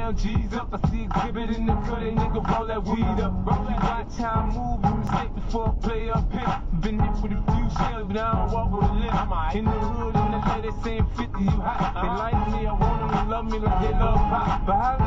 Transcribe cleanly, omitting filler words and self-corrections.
down, G's up. I see exhibit in the cut, they nigga roll that weed up. Watch how I move, you mistake before I play up here. Been hit with a few shells, but I don't walk with a limp. In the hood, in the lady saying 50, you hot. They like me, I want them to love me like they love pop. But how